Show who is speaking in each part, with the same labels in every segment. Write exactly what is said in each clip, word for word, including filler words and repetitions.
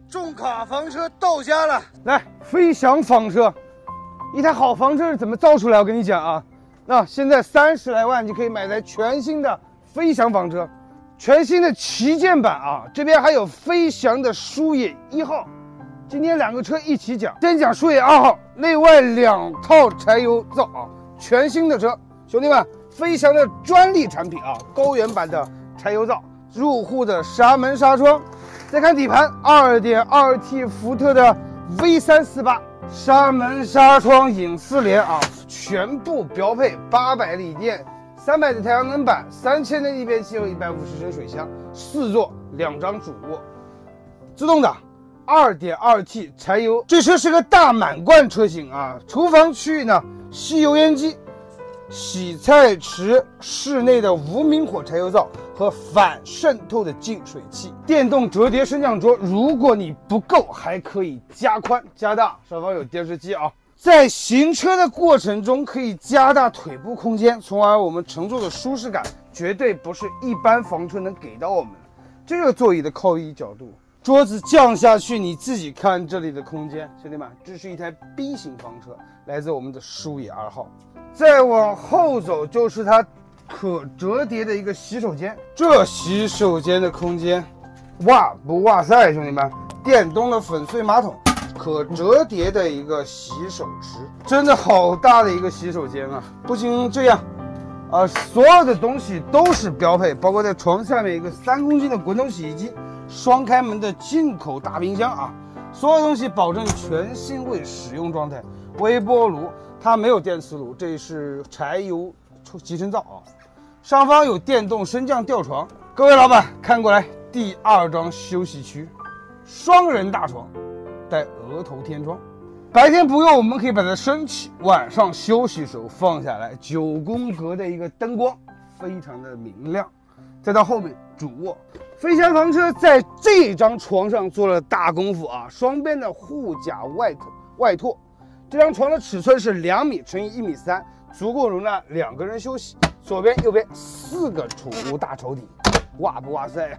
Speaker 1: 重卡房车到家了，来，飞翔房车，一台好房车是怎么造出来？我跟你讲啊，那现在三十来万就可以买台全新的飞翔房车，全新的旗舰版啊，这边还有飞翔的舒野一号。今天两个车一起讲，先讲舒野二号，内外两套柴油灶啊，全新的车，兄弟们，飞翔的专利产品啊，高原版的柴油灶，入户的纱门纱窗。再看底盘 二点二 T 福特的 V 三四八， 纱门纱窗影四联啊，全部标配八百锂电，三百的太阳能板，三千的逆变器和一百五十升水箱，四座两张主卧，自动挡 二点二 T 柴油，这车是个大满贯车型啊。厨房区域呢，吸油烟机、洗菜池，室内的无明火柴油灶和反渗透的净水器，电动折叠升降桌，如果你不够还可以加宽加大，上方有电视机啊。在行车的过程中可以加大腿部空间，从而我们乘坐的舒适感绝对不是一般房车能给到我们的。这个座椅的靠椅角度，桌子降下去，你自己看这里的空间，兄弟们，这是一台 B 型房车，来自我们的舒野二号。再往后走就是它可折叠的一个洗手间，这洗手间的空间，哇不哇塞，兄弟们，电动的粉碎马桶，可折叠的一个洗手池，真的好大的一个洗手间啊！不仅这样，啊，所有的东西都是标配，包括在床下面一个三公斤的滚筒洗衣机，双开门的进口大冰箱啊，所有东西保证全新未使用状态。微波炉它没有电磁炉，这是柴油集成灶啊。上方有电动升降吊床，各位老板看过来，第二张休息区，双人大床，带额头天窗。白天不用，我们可以把它升起，晚上休息时候放下来。九宫格的一个灯光，非常的明亮。再到后面主卧，飞翔房车在这张床上做了大功夫啊，双边的护甲外托外拓。这张床的尺寸是两米乘以一米三，足够容纳两个人休息。左边、右边四个储物大抽屉，哇不哇塞！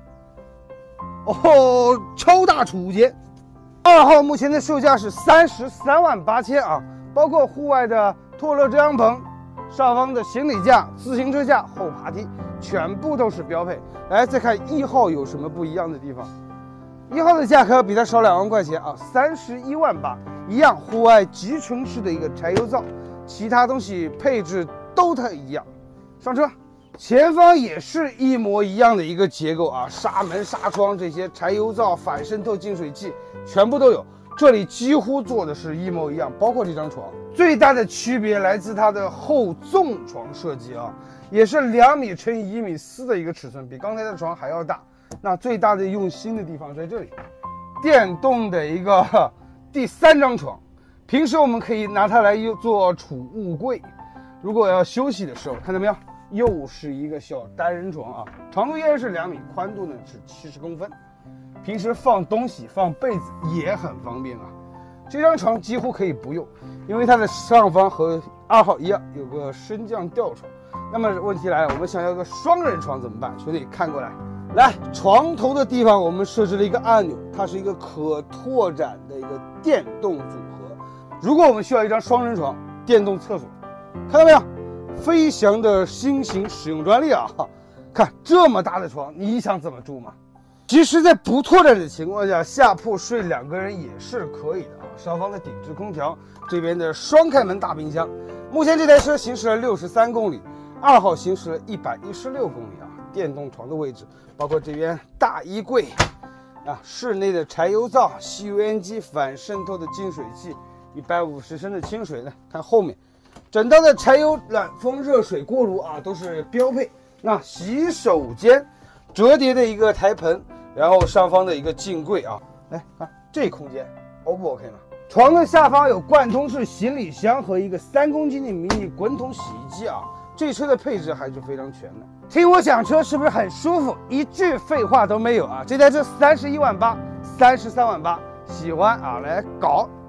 Speaker 1: 哦，超大储物间。二号目前的售价是三十三万八千啊，包括户外的托乐遮阳棚、上方的行李架、自行车架、后爬梯，全部都是标配。来，再看一号有什么不一样的地方？一号的价格比它少两万块钱啊，三十一万八，一样户外集成式的一个柴油灶，其他东西配置都太一样。上车，前方也是一模一样的一个结构啊，纱门、纱窗这些柴油灶、反渗透净水器全部都有，这里几乎做的是一模一样，包括这张床。最大的区别来自它的后纵床设计啊，也是两米乘以一米四的一个尺寸，比刚才的床还要大。那最大的用心的地方在这里，电动的一个第三张床，平时我们可以拿它来做储物柜，如果要休息的时候，看到没有？又是一个小单人床啊，长度依然是两米，宽度呢是七十公分，平时放东西、放被子也很方便啊。这张床几乎可以不用，因为它的上方和二号一样有个升降吊床。那么问题来了，我们想要个双人床怎么办？兄弟看过来，来床头的地方我们设置了一个按钮，它是一个可拓展的一个电动组合。如果我们需要一张双人床、电动厕所，看到没有？飞翔的新型使用专利啊！看这么大的床，你想怎么住吗？其实，在不拓展的情况下，下铺睡两个人也是可以的啊。上方的顶置空调，这边的双开门大冰箱。目前这台车行驶了六十三公里，二号行驶了一百一十六公里啊。电动床的位置，包括这边大衣柜啊，室内的柴油灶、吸油烟机、反渗透的净水器，一百五十升的清水呢。看后面。整套的柴油暖风热水锅炉啊都是标配。那洗手间折叠的一个台盆，然后上方的一个镜柜啊，来看这空间 O 不 OK 呢？床的下方有贯通式行李箱和一个三公斤的迷你滚筒洗衣机啊，这车的配置还是非常全的。听我讲车是不是很舒服？一句废话都没有啊！这台车三十一万八，三十三万八，喜欢啊来搞。